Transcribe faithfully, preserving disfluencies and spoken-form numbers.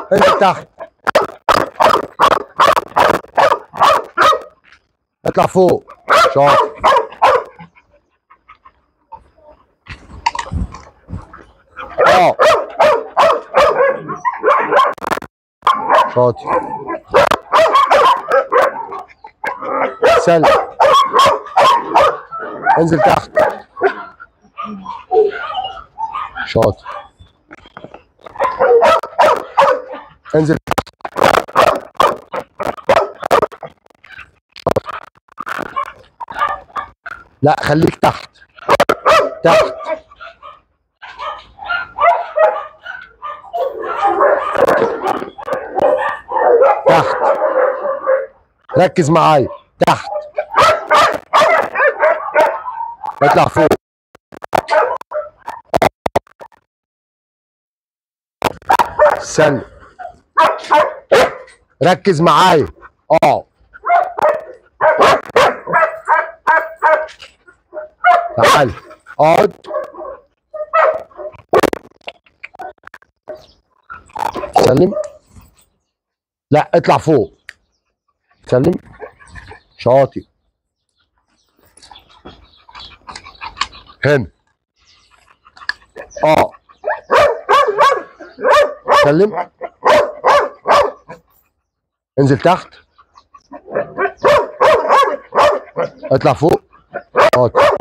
انزل تحت. اطلع فوق. شاطر. اه شاطر. سلم. انزل تحت. شاطر. انزل تحت. لا خليك تحت. تحت. تحت. ركز معايا. تحت. اطلع فوق. سلم. ركز معايا. اه تعال اقعد. سلم. لا اطلع فوق. سلم. شاطر. هنا. اه سلم. انزل تحت. اطلع فوق. شاطر.